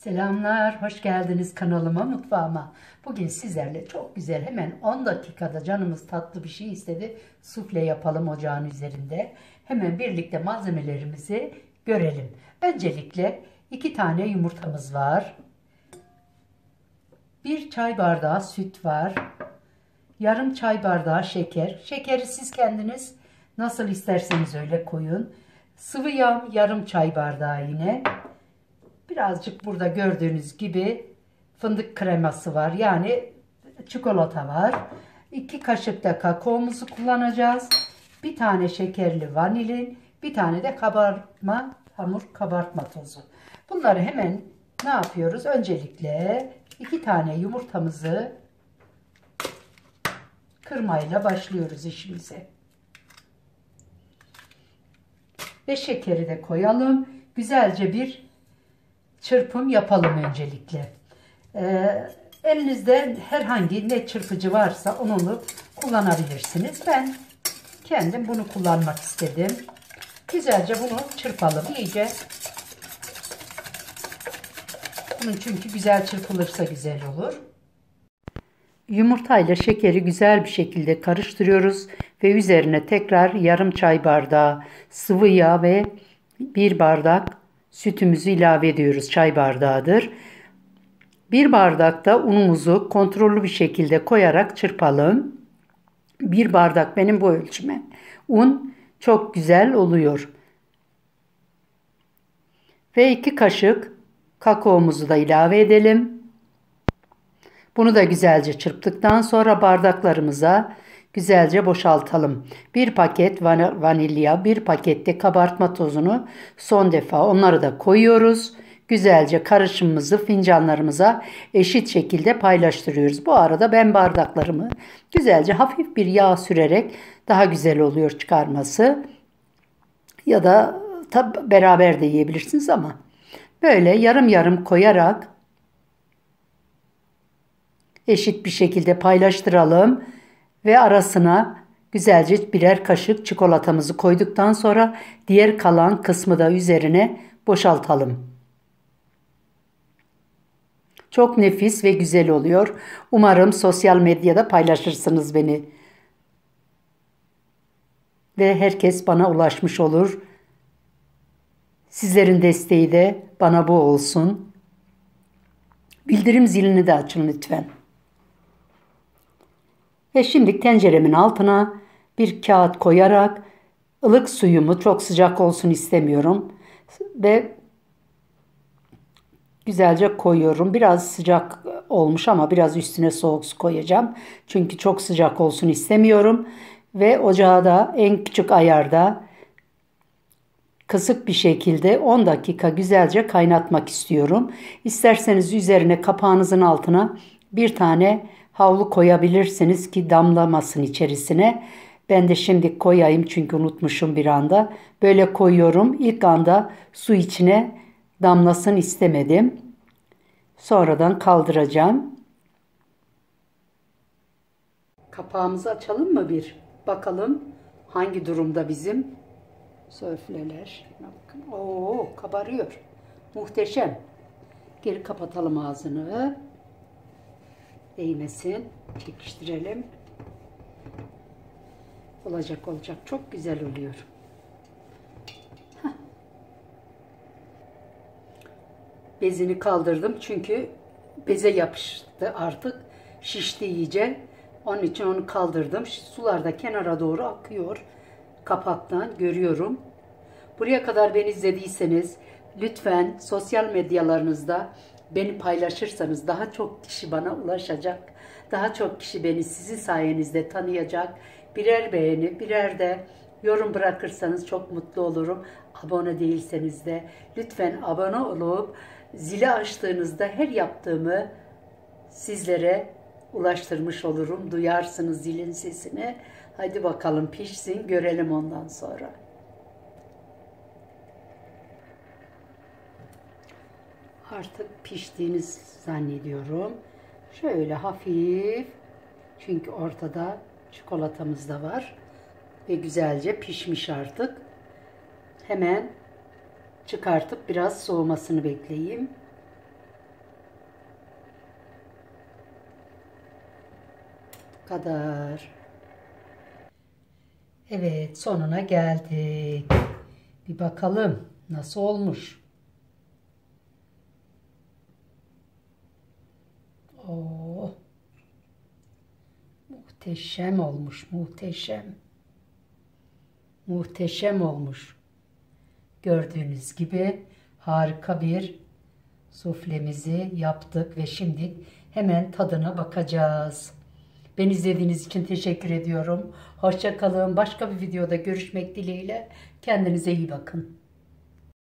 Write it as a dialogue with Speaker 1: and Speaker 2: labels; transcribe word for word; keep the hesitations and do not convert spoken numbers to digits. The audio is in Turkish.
Speaker 1: Selamlar, hoş geldiniz kanalıma, mutfağıma. Bugün sizlerle çok güzel, hemen on dakikada canımız tatlı bir şey istedi. Sufle yapalım ocağın üzerinde. Hemen birlikte malzemelerimizi görelim. Öncelikle iki tane yumurtamız var. Bir çay bardağı süt var. Yarım çay bardağı şeker. Şekeri siz kendiniz nasıl isterseniz öyle koyun. Sıvı yağ yarım çay bardağı yine. Birazcık burada gördüğünüz gibi fındık kreması var. Yani çikolata var. iki kaşık da kakaomuzu kullanacağız. Bir tane şekerli vanilin. Bir tane de kabartma hamur kabartma tozu. Bunları hemen ne yapıyoruz? Öncelikle iki tane yumurtamızı kırmayla başlıyoruz işimize. Ve şekeri de koyalım. Güzelce bir çırpım yapalım öncelikle. Ee, elinizde herhangi ne çırpıcı varsa onu kullanabilirsiniz. Ben kendim bunu kullanmak istedim. Güzelce bunu çırpalım iyice. Bunun çünkü güzel çırpılırsa güzel olur. Yumurtayla şekeri güzel bir şekilde karıştırıyoruz ve üzerine tekrar yarım çay bardağı sıvı yağ ve bir bardak sütümüzü ilave ediyoruz. Çay bardağıdır. Bir bardak da unumuzu kontrollü bir şekilde koyarak çırpalım. Bir bardak benim bu ölçüme. Un çok güzel oluyor. Ve iki kaşık kakaomuzu da ilave edelim. Bunu da güzelce çırptıktan sonra bardaklarımıza güzelce boşaltalım. Bir paket vanilya, bir pakette kabartma tozunu son defa onları da koyuyoruz. Güzelce karışımımızı fincanlarımıza eşit şekilde paylaştırıyoruz. Bu arada ben bardaklarımı güzelce hafif bir yağ sürerek daha güzel oluyor çıkarması. Ya da tabi beraber de yiyebilirsiniz ama böyle yarım yarım koyarak eşit bir şekilde paylaştıralım. Ve arasına güzelce birer kaşık çikolatamızı koyduktan sonra diğer kalan kısmı da üzerine boşaltalım. Çok nefis ve güzel oluyor. Umarım sosyal medyada paylaşırsınız beni. Ve herkes bana ulaşmış olur. Sizlerin desteği de bana bu olsun. Bildirim zilini de açın lütfen. Ve şimdi tenceremin altına bir kağıt koyarak ılık suyumu, çok sıcak olsun istemiyorum, ve güzelce koyuyorum. Biraz sıcak olmuş ama biraz üstüne soğuk su koyacağım. Çünkü çok sıcak olsun istemiyorum. Ve ocağı da en küçük ayarda kısık bir şekilde on dakika güzelce kaynatmak istiyorum. İsterseniz üzerine kapağınızın altına bir tane havlu koyabilirsiniz ki damlamasın içerisine. Ben de şimdi koyayım çünkü unutmuşum bir anda. Böyle koyuyorum. İlk anda su içine damlasın istemedim. Sonradan kaldıracağım. Kapağımızı açalım mı bir? Bakalım hangi durumda bizim sufleler. Bakın. Oo, kabarıyor. Muhteşem. Geri kapatalım ağzını. Değmesin. Çekiştirelim. Olacak olacak. Çok güzel oluyor. Heh. Bezini kaldırdım. Çünkü beze yapıştı artık. Şişti iyice. Onun için onu kaldırdım. Sular da kenara doğru akıyor. Kapaktan görüyorum. Buraya kadar beni izlediyseniz lütfen sosyal medyalarınızda beni paylaşırsanız daha çok kişi bana ulaşacak. Daha çok kişi beni sizin sayenizde tanıyacak. Birer beğeni, birer de yorum bırakırsanız çok mutlu olurum. Abone değilseniz de lütfen abone olup zili açtığınızda her yaptığımı sizlere ulaştırmış olurum. Duyarsınız zilin sesini. Hadi bakalım pişsin, görelim ondan sonra. Artık piştiğini zannediyorum. Şöyle hafif, çünkü ortada çikolatamız da var ve güzelce pişmiş artık. Hemen çıkartıp biraz soğumasını bekleyeyim. kadar. Evet, sonuna geldik. Bir bakalım nasıl olmuş. Oo, muhteşem olmuş, muhteşem. Muhteşem olmuş. Gördüğünüz gibi harika bir suflemizi yaptık ve şimdi hemen tadına bakacağız. Beni izlediğiniz için teşekkür ediyorum. Hoşça kalın. Başka bir videoda görüşmek dileğiyle. Kendinize iyi bakın.